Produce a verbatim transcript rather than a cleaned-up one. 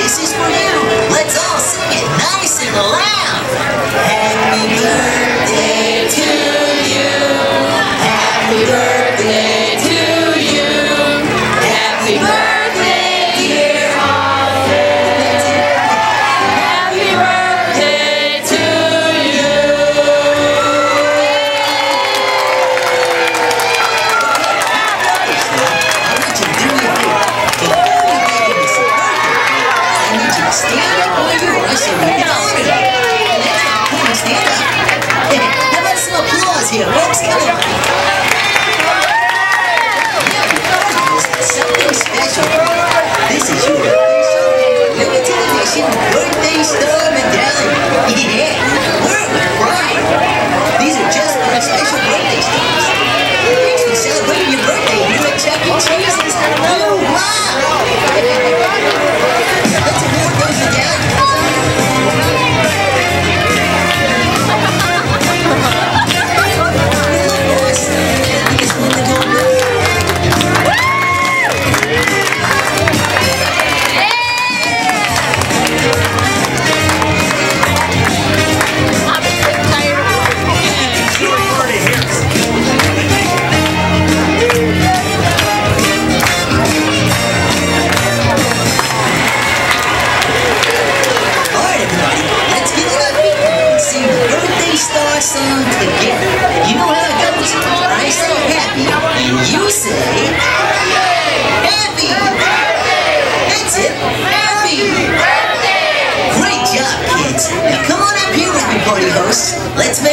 This is for you. Let's all sing it nice and loud. Happy birthday to you. Happy birthday to you. Happy birthday, dear Austin. Happy birthday to you. I want you to do me a favor. Before we begin this birthday, I need you to stand up where you are so we can all hear you. Next time, come on, stand up. How about some applause here, folks? Come on. Something special. This is your limited edition birthday star medallion. Yeah, we're right. These are just for special birthday stars. Thanks for celebrating your birthday here at Chuck E. Cheese's. Oh, wow. Let's award those medallions. Song together. You know how it goes. I say happy, and you say happy. That's it. Happy. Great job, kids. Now come on up here with me, party hosts. Let's make